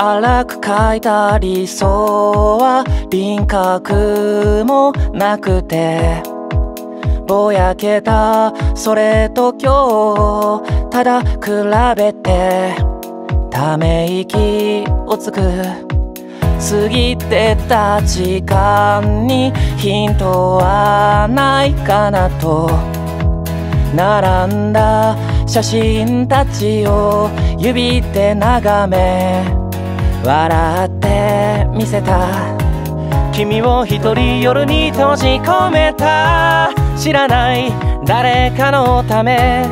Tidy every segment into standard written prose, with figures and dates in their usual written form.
荒く描いた理想は輪郭もなくて、ぼやけたそれと今日ただ比べてため息をつく。過ぎてた時間にヒントはないかなと、並んだ写真たちを指で眺め笑ってみせた。君を一人夜に閉じ込めた、知らない誰かのため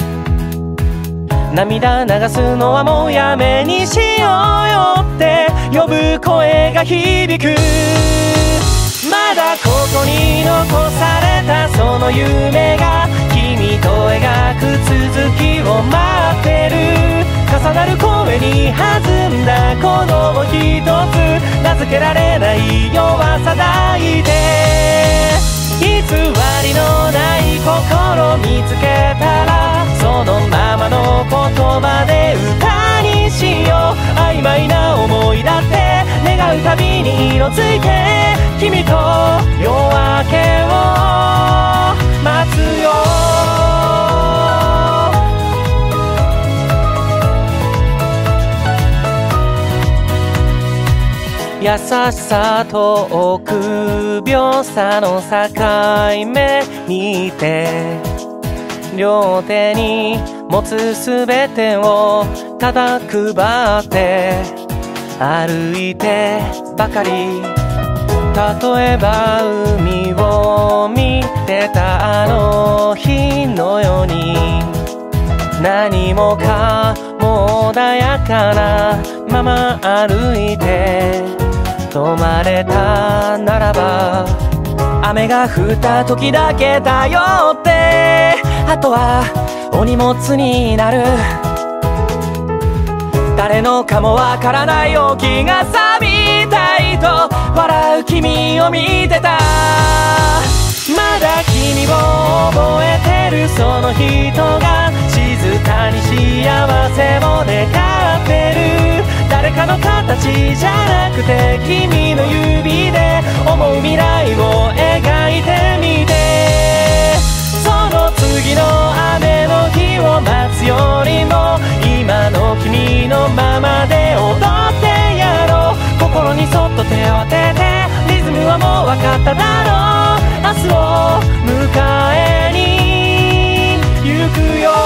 涙流すのはもうやめにしようよって呼ぶ声が響く。まだここに残されたその夢が君と描く続きを待ってる。重なる声に弾んだ鼓動一つ、名付けられない弱さ抱いて、偽りのない心見つけたらそのままの言葉で歌にしよう。曖昧な思いだって願うたびに色づいて、君と夜明けを待つよ。優しさと臆病さの境目にいて、両手に持つすべてをただ配って歩いてばかり。例えば海を見てたあの日のように、何もかも穏やかなまま歩いて止まれたならば、雨が降った時だけだよって、あとはお荷物になる。誰のかもわからない陽気が錆びたいと笑う君を見てた。まだ君を覚えてるその人が静かに幸せを願ってる。誰かの形じゃなくて君の指で思う未来を描いてみて、その次の雨の日を待つよりも今の君のままで踊ってやろう。心にそっと手を当ててリズムはもう分かっただろう。明日を迎えに行くよ。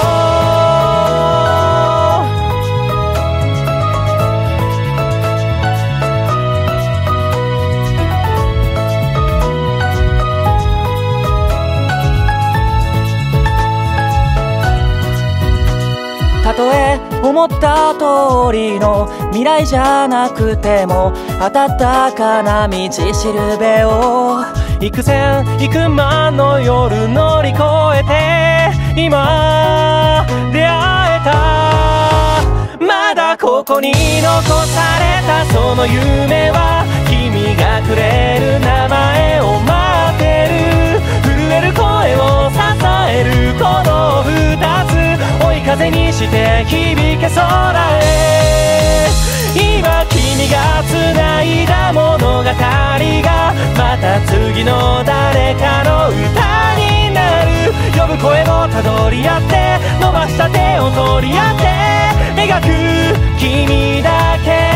たとえ思った通りの未来じゃなくても、暖かな道しるべを幾千幾万の夜乗り越えて今出会えた。まだここに残されたその夢は君がくれる名前を待ってる。震える声を支えるこの二つ、追い風にして響け空へ。今君が繋いだ物語がまた次の誰かの歌になる。呼ぶ声をたどり合って伸ばした手を取り合って描く君だけ。